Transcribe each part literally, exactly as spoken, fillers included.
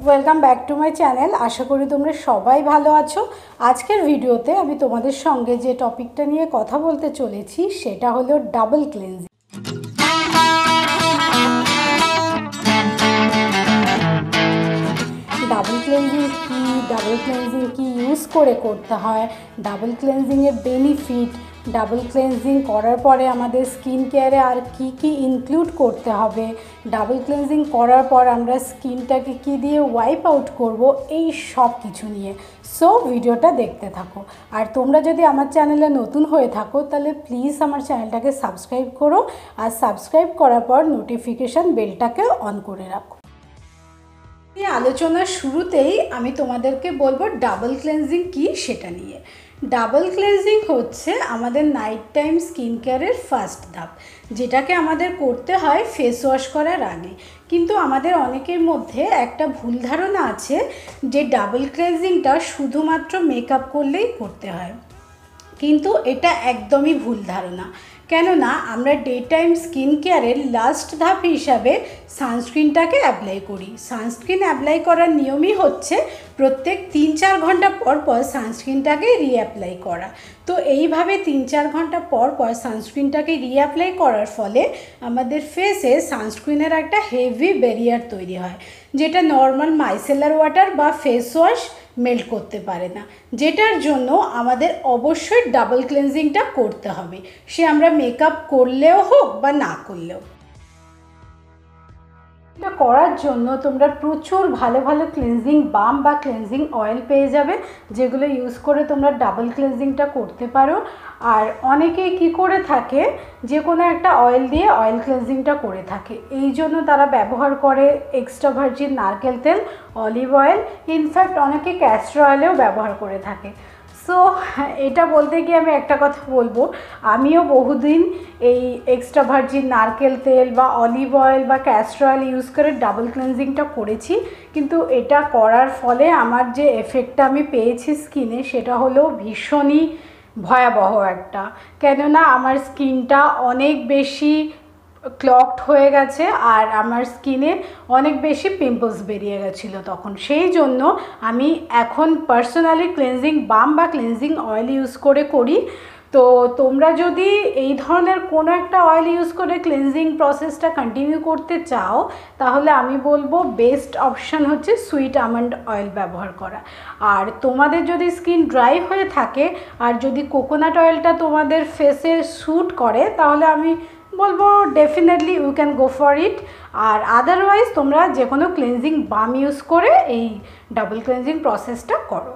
Welcome back to my channel. আশা করি তোমরা সবাই ভালো আছো। আজকের ভিডিওতে আমি তোমাদের সঙ্গে যে টপিকটা নিয়ে কথা বলতে চলেছি সেটা হলো ডাবল ক্লেন্সিং। ডাবল ক্লেন্সিং কি, ডাবল ক্লেন্সিং কি ইউজ করে করতে হয়, ডাবল ক্লেন্সিংয়ের বেনিফিট, ডাবল ক্লেন্সিং করার পরে আমাদের স্কিন কেয়ারে আর কি কি ইনক্লুড করতে হবে, ডাবল ক্লেন্সিং করার পর আমরা স্কিনটাকে কি দিয়ে ওয়াইপ আউট করব, এই সব কিছু নিয়ে। সো ভিডিওটা দেখতে থাকো। আর তোমরা যদি আমার চ্যানেলে নতুন হয়ে থাকো তাহলে প্লিজ আমার চ্যানেলটাকে সাবস্ক্রাইব করো, আর সাবস্ক্রাইব করার পর নোটিফিকেশান বেলটাকে অন করে রাখো। এই আলোচনার শুরুতেই আমি তোমাদেরকে বলবো ডাবল ক্লেন্সিং কি সেটা নিয়ে। ডাবল ক্লেন্সিং হচ্ছে আমাদের নাইট টাইম স্কিন কেয়ারের ফার্স্ট ধাপ, যেটাকে আমাদের করতে হয় ফেস ওয়াশ করার আগে। কিন্তু আমাদের অনেকের মধ্যে একটা ভুল ধারণা আছে যে ডাবল ক্লেন্সিংটা শুধুমাত্র মেকআপ করলেই করতে হয়, কিন্তু এটা একদমই ভুল ধারণা। কেননা আমরা ডে টাইম স্কিন কেয়ারের লাস্ট ধাপ হিসাবে সানস্ক্রিনটাকে অ্যাপ্লাই করি। সানস্ক্রিন অ্যাপ্লাই করার নিয়মই হচ্ছে প্রত্যেক তিন চার ঘন্টা পর পর সানস্ক্রিনটাকে রিঅ্যাপ্লাই করা। তো এইভাবে তিন চার ঘন্টা পর পর সানস্ক্রিনটাকে রিঅ্যাপ্লাই করার ফলে আমাদের ফেসে সানস্ক্রিনের একটা হেভি ব্যারিয়ার তৈরি হয়, যেটা নর্মাল মাইসেলার ওয়াটার বা ফেস ওয়াশ মেল্ট করতে পারে না, যেটার জন্য আমাদের অবশ্যই ডাবল ক্লেন্সিংটা করতে হবে, সে আমরা মেকআপ করলেও হোক বা না করলেও। এটা করার জন্য তোমরা প্রচুর ভালো ভালো ক্লেন্সিং বাম বা ক্লেন্সিং অয়েল পেয়ে যাবে, যেগুলো ইউজ করে তোমরা ডাবল ক্লেন্সিংটা করতে পারো। আর অনেকেই কি করে থাকে, যে কোনো একটা অয়েল দিয়ে অয়েল ক্লেন্সিংটা করে থাকে, এই জন্য তারা ব্যবহার করে এক্সট্রা ভার্জিন নারকেল তেল, অলিভ অয়েল, ইনফ্যাক্ট অনেকে ক্যাস্টর অয়েলেও ব্যবহার করে থাকে। সো এটা বলতে গিয়ে আমি একটা কথা বলবো, আমিও বহুদিন এই এক্সট্রা ভার্জিন নারকেল তেল বা অলিভ অয়েল বা ক্যাস্টর অয়েল ইউজ করে ডাবল ক্লেন্সিংটা করেছি, কিন্তু এটা করার ফলে আমার যে এফেক্টটা আমি পেয়েছি স্কিনে সেটা হলো ভীষণই ভয়াবহ একটা। কেননা আমার স্কিনটা অনেক বেশি ক্লকড হয়ে গেছে আর আমার স্কিনে অনেক বেশি পিম্পলস বেরিয়ে গেছিলো তখন। সেই জন্য আমি এখন পার্সোনালি ক্লেন্সিং বাম বা ক্লেন্সিং অয়েল ইউজ করে করি। তো তোমরা যদি এই ধরনের কোনো একটা অয়েল ইউজ করে ক্লেন্সিং প্রসেসটা কন্টিনিউ করতে চাও, তাহলে আমি বলবো বেস্ট অপশান হচ্ছে সুইট আমন্ড অয়েল ব্যবহার করা। আর তোমাদের যদি স্কিন ড্রাই হয়ে থাকে আর যদি কোকোনাট অয়েলটা তোমাদের ফেসে স্যুট করে, তাহলে আমি বলবো definitely you can go for it. আর আদারওয়াইজ তোমরা যে কোনো ক্লেন্সিং বাম ইউজ করে এই ডাবল ক্লেন্সিং প্রসেসটা করো।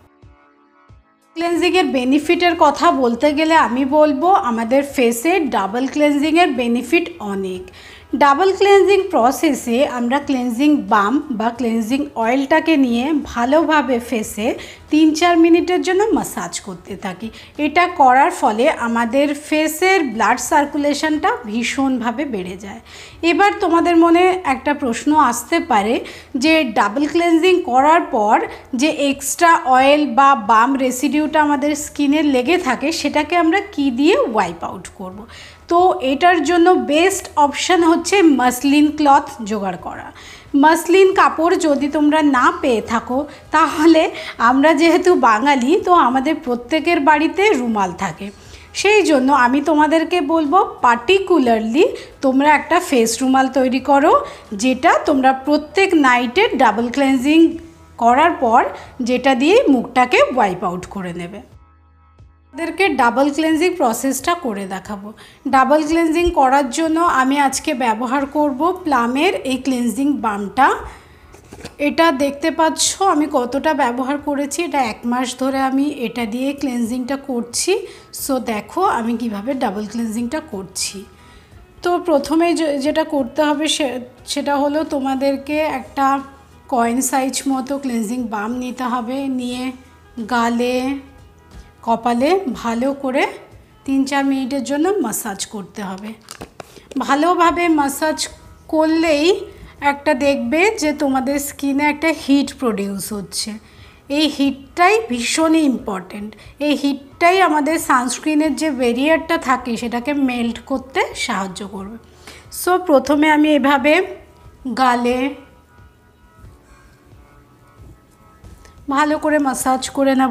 ক্লেন্সিংয়ের বেনিফিটের কথা বলতে গেলে আমি বলবো আমাদের ফেসে ডাবল ক্লেন্সিংয়ের বেনিফিট অনেক। ডাবল ক্লেন্সিং প্রসেসে আমরা ক্লেন্সিং বাম বা ক্লেন্সিং অয়েলটাকে নিয়ে ভালোভাবে ফেসে তিন চার মিনিটের জন্য ম্যাসাজ করতে থাকি। এটা করার ফলে আমাদের ফেসের ব্লাড সার্কুলেশনটা ভীষণভাবে বেড়ে যায়। এবার তোমাদের মনে একটা প্রশ্ন আসতে পারে যে ডাবল ক্লেন্সিং করার পর যে এক্সট্রা অয়েল বা বাম রেসিডিউটা আমাদের স্কিনে লেগে থাকে সেটাকে আমরা কি দিয়ে ওয়াইপ আউট করব। তো এটার জন্য বেস্ট অপশান হচ্ছে মাসলিন ক্লথ জোগাড় করা। মাসলিন কাপড় যদি তোমরা না পেয়ে থাকো, তাহলে আমরা যেহেতু বাঙালি তো আমাদের প্রত্যেকের বাড়িতে রুমাল থাকে, সেই জন্য আমি তোমাদেরকে বলবো পার্টিকুলারলি তোমরা একটা ফেস রুমাল তৈরি করো, যেটা তোমরা প্রত্যেক নাইটে ডাবল ক্লেন্সিং করার পর যেটা দিয়ে মুখটাকে ওয়াইপ আউট করে নেবে। তাদেরকে ডাবল ক্লেন্সিং প্রসেসটা করে দেখাবো। ডাবল ক্লেন্সিং করার জন্য আমি আজকে ব্যবহার করব প্লামের এই ক্লেন্সিং বামটা। এটা দেখতে পাচ্ছ আমি কতটা ব্যবহার করেছি, এটা এক মাস ধরে আমি এটা দিয়ে ক্লেন্সিংটা করছি। সো দেখো আমি কিভাবে ডাবল ক্লেন্সিংটা করছি। তো প্রথমে যেটা করতে হবে সেটা হলো তোমাদেরকে একটা কয়েন সাইজ মতো ক্লেন্সিং বাম নিতে হবে, নিয়ে গালে কপালে ভালো করে তিন চার মিনিটের জন্য ম্যাসাজ করতে হবে। ভালোভাবে ম্যাসাজ করলেই একটা দেখবে যে তোমাদের স্কিনে একটা হিট প্রডিউস হচ্ছে। এই হিটটাই ভীষণই ইম্পর্ট্যান্ট। এই হিটটাই আমাদের সানস্ক্রিনের যে ব্যারিয়ারটা থাকে সেটাকে মেল্ট করতে সাহায্য করবে। সো প্রথমে আমি এভাবে গালে ভালো করে ম্যাসাজ করে নেব।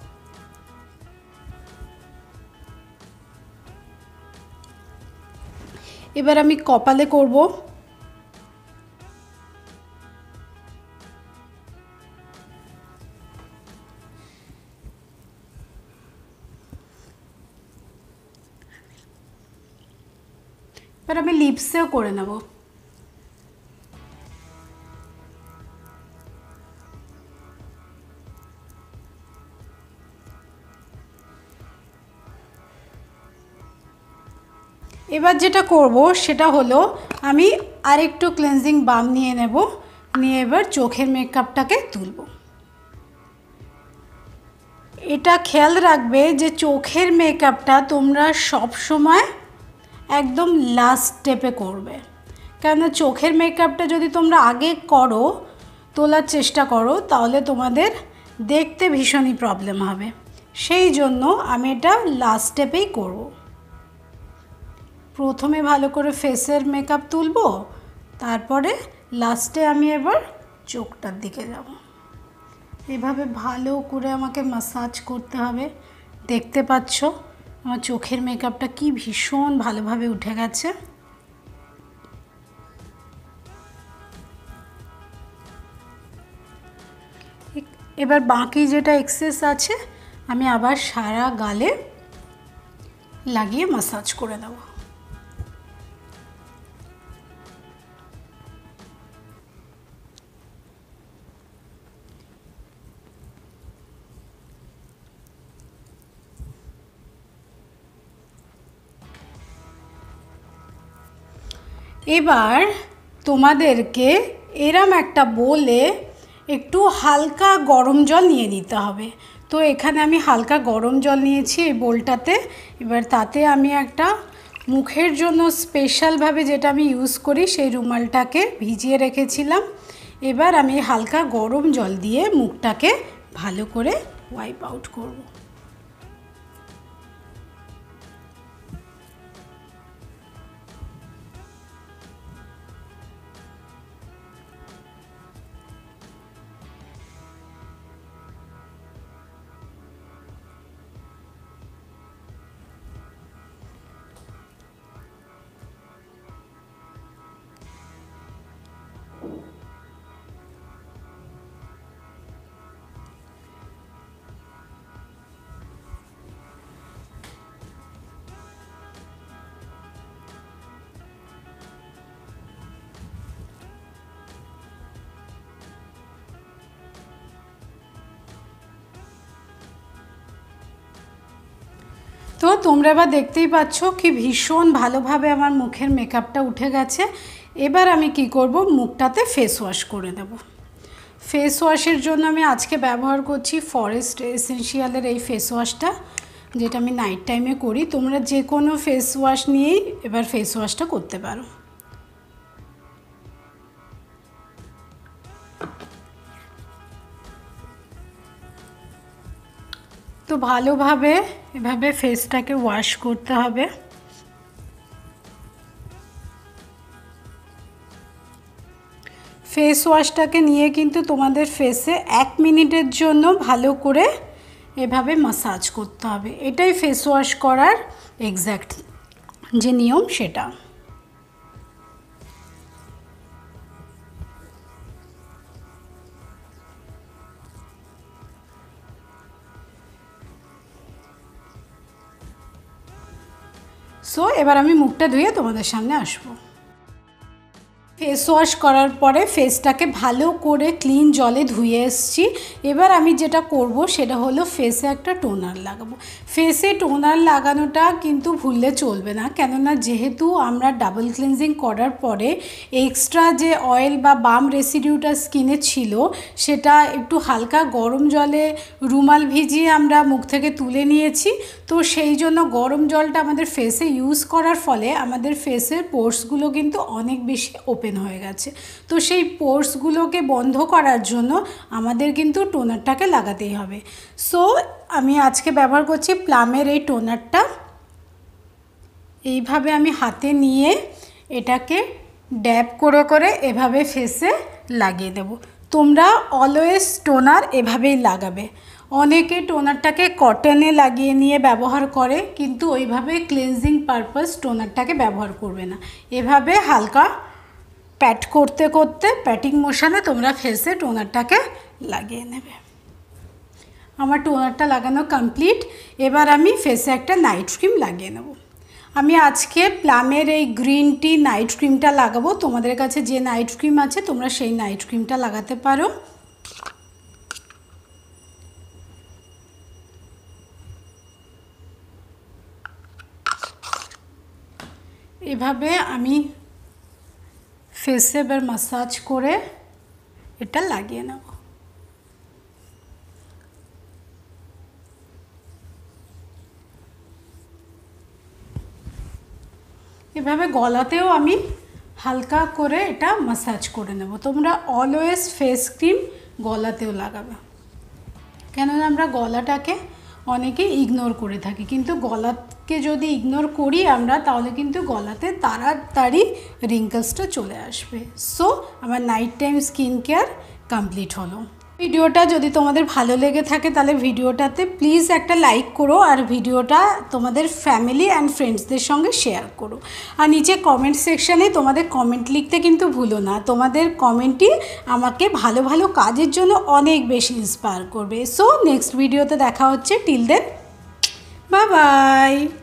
এবার আমি কপালে করব। এবার আমি লিপসেও করে নেব। এবার যেটা করব সেটা হলো আমি আরেকটু ক্লেনজিং বাম নিয়ে নেব, নিয়ে এবার চোখের মেকআপটাকে তুলব। এটা খেয়াল রাখবে যে চোখের মেকআপটা তোমরা সব সময় একদম লাস্ট স্টেপে করবে, কেননা চোখের মেকআপটা যদি তোমরা আগে করো, তোলার চেষ্টা করো, তাহলে তোমাদের দেখতে ভীষণই প্রবলেম হবে। সেই জন্য আমি এটা লাস্ট স্টেপেই করব। প্রথমে ভালো করে ফেসের মেকআপ তুলব, তারপরে লাস্টে আমি এবার চোখটার দিকে যাব। এভাবে ভালো করে আমাকে ম্যাসাজ করতে হবে। দেখতে পাচ্ছ আমার চোখের মেকআপটা কি ভীষণ ভালোভাবে উঠে গেছে। এবার বাকি যেটা এক্সেস আছে আমি আবার সারা গালে লাগিয়ে ম্যাসাজ করে দেব। এবার তোমাদেরকে এরম একটা বোলে একটু হালকা গরম জল নিয়ে নিতে হবে। তো এখানে আমি হালকা গরম জল নিয়েছি এই বোলটাতে। এবার তাতে আমি একটা মুখের জন্য স্পেশালভাবে যেটা আমি ইউজ করি সেই রুমালটাকে ভিজিয়ে রেখেছিলাম। এবার আমি হালকা গরম জল দিয়ে মুখটাকে ভালো করে ওয়াইপ আউট করব। তো তোমরা এবার দেখতেই পাচ্ছ কি ভীষণ ভালোভাবে আমার মুখের মেকআপটা উঠে গেছে। এবার আমি কি করব, মুখটাতে ফেস ওয়াশ করে দেব। ফেস ওয়াশের জন্য আমি আজকে ব্যবহার করছি ফরেস্ট এসেনশিয়ালের এই ফেস ওয়াশটা, যেটা আমি নাইট টাইমে করি। তোমরা যে কোনো ফেস ওয়াশ নিয়েই এবার ফেস ওয়াশটা করতে পারো। তো ভালোভাবে এভাবে ফেসটাকে ওয়াশ করতে হবে। ফেস ওয়াশটাকে নিয়ে কিন্তু তোমাদের ফেসে এক মিনিটের জন্য ভালো করে এভাবে ম্যাসাজ করতে হবে। এটাই ফেস ওয়াশ করার এক্স্যাক্ট যে নিয়ম সেটা। সো এবার আমি মুখটা ধুয়ে তোমাদের সামনে আসবো। ফেস ওয়াশ করার পরে ফেসটাকে ভালো করে ক্লিন জলে ধুয়ে এসেছি। এবার আমি যেটা করব সেটা হলো ফেসে একটা টোনার লাগাবো। ফেসে টোনার লাগানোটা কিন্তু ভুললে চলবে না, কেননা যেহেতু আমরা ডাবল ক্লিনজিং করার পরে এক্সট্রা যে অয়েল বা বাম রেসিডিউটা স্কিনে ছিল সেটা একটু হালকা গরম জলে রুমাল ভিজিয়ে আমরা মুখ থেকে তুলে নিয়েছি। তো সেই জন্য গরম জলটা আমাদের ফেসে ইউজ করার ফলে আমাদের ফেসের পোর্সগুলো কিন্তু অনেক বেশি ওপেন হয়ে গেছে। তো সেই পোর্সগুলোকে বন্ধ করার জন্য আমাদের কিন্তু টোনারটাকে লাগাতেই হবে। সো আমি আজকে ব্যবহার করছি প্লামের এই টোনারটা। এইভাবে আমি হাতে নিয়ে এটাকে ড্যাব করে করে এভাবে ফেসে লাগিয়ে দেব। তোমরা অলওয়েজ টোনার এভাবেই লাগাবে। অনেকে টোনারটাকে কটনে লাগিয়ে নিয়ে ব্যবহার করে, কিন্তু ওইভাবে ক্লিনজিং পারপাস টোনারটাকে ব্যবহার করবে না। এভাবে হালকা প্যাট করতে করতে প্যাটিং মোশনে তোমরা ফেসে টোনারটাকে লাগিয়ে নেবে। আমার টোনারটা লাগানো কমপ্লিট। এবার আমি ফেসে একটা নাইট ক্রিম লাগিয়ে নেব। আমি আজকে প্লামের এই গ্রিন টি নাইট ক্রিমটা লাগাবো। তোমাদের কাছে যে নাইট ক্রিম আছে তোমরা সেই নাইট ক্রিমটা লাগাতে পারো। এভাবে আমি ফেসে এবার মাসাজ করে এটা লাগিয়ে নেব। এভাবে গলাতেও আমি হালকা করে এটা মাসাজ করে নেব। তোমরা অলওয়েজ ফেস ক্রিম গলাতেও লাগাবে, কেননা আমরা গলাটাকে অনেকে ইগনোর করে থাকি, কিন্তু গলাকে যদি ইগনোর করি আমরা তাহলে কিন্তু গলাতে তাড়াতাড়ি রিঙ্কলসটা চলে আসবে। সো আমার night time skin care complete হলো। ভিডিওটা যদি তোমাদের ভালো লেগে থাকে তাহলে ভিডিওটাতে প্লিজ একটা লাইক করো, আর ভিডিওটা তোমাদের ফ্যামিলি অ্যান্ড ফ্রেন্ডসদের সঙ্গে শেয়ার করো। আর নিচে কমেন্ট সেকশানে তোমাদের কমেন্ট লিখতে কিন্তু ভুলো না। তোমাদের কমেন্টই আমাকে ভালো ভালো কাজের জন্য অনেক বেশি ইন্সপায়ার করবে। সো নেক্সট ভিডিওতে দেখা হচ্ছে। Till then bye by.